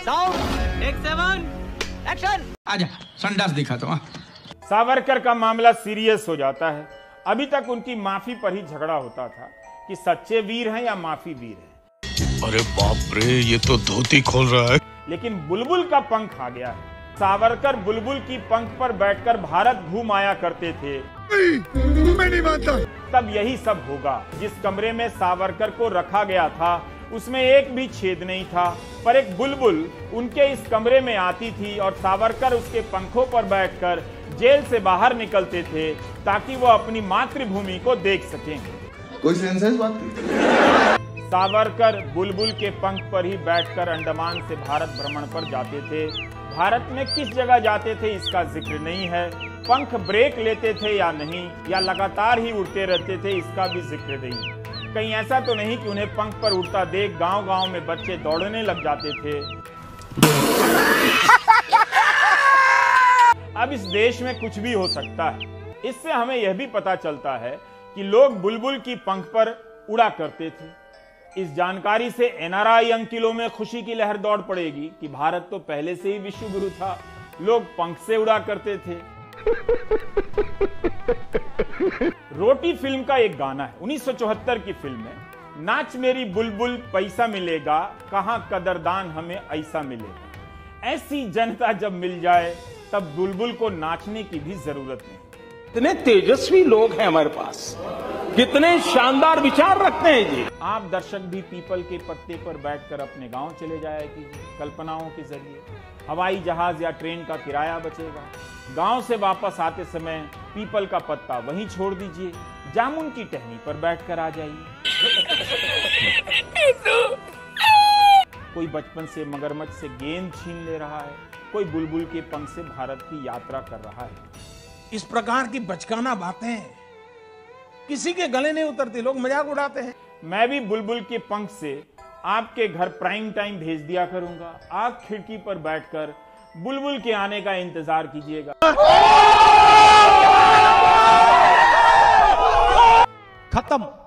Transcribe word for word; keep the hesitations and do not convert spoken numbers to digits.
Sound take seven action. आजा संडास दिखा तो। सावरकर का मामला सीरियस हो जाता है। अभी तक उनकी माफी पर ही झगड़ा होता था कि सच्चे वीर हैं या माफी वीर हैं। अरे बाप रे, ये तो धोती खोल रहा है। लेकिन बुलबुल का पंख आ गया है। सावरकर बुलबुल की पंख पर बैठकर भारत घूम आया करते थे। नहीं, मैं नहीं मानता। तब यही सब होगा। जिस कमरे में सावरकर को रखा गया था उसमें एक भी छेद नहीं था, पर एक बुलबुल उनके इस कमरे में आती थी और सावरकर उसके पंखों पर बैठकर जेल से बाहर निकलते थे ताकि वो अपनी मातृभूमि को देख सकें। कोई सेंस है इस बात की? सावरकर बुलबुल के पंख पर ही बैठकर अंडमान से भारत भ्रमण पर जाते थे। भारत में किस जगह जाते थे इसका जिक्र नहीं है। पंख ब्रेक लेते थे या नहीं, या लगातार ही उड़ते रहते थे, इसका भी जिक्र नहीं। कहीं ऐसा तो नहीं कि उन्हें पंख पर उड़ता देख गांव-गांव में बच्चे दौड़ने लग जाते थे। अब इस देश में कुछ भी हो सकता है। इससे हमें यह भी पता चलता है कि लोग बुलबुल की पंख पर उड़ा करते थे। इस जानकारी से एनआरआई अंकिलों में खुशी की लहर दौड़ पड़ेगी कि भारत तो पहले से ही विश्व गुरु था, लोग पंख से उड़ा करते थे। रोटी फिल्म का एक गाना है, उन्नीस सौ चौहत्तर की फिल्म है। नाच मेरी बुलबुल पैसा मिलेगा, कहां कदरदान हमें ऐसा मिलेगा। ऐसी जनता जब मिल जाए तब बुलबुल को नाचने की भी जरूरत नहीं। कितने तेजस्वी लोग हैं हमारे पास, कितने शानदार विचार रखते हैं जी। आप दर्शक भी पीपल के पत्ते पर बैठकर अपने गांव चले जाया कीजिए। कल्पनाओं के जरिए हवाई जहाज या ट्रेन का किराया बचेगा। गांव से वापस आते समय पीपल का पत्ता वहीं छोड़ दीजिए, जामुन की टहनी पर बैठकर आ जाइए। कोई बचपन से मगरमच्छ से गेंद छीन ले रहा है, कोई बुलबुल के पंख से भारत की यात्रा कर रहा है। इस प्रकार की बचकाना बातें किसी के गले नहीं उतरती, लोग मजाक उड़ाते हैं। मैं भी बुलबुल के पंख से आपके घर प्राइम टाइम भेज दिया करूंगा। आप खिड़की पर बैठकर बुलबुल के आने का इंतजार कीजिएगा। खत्म।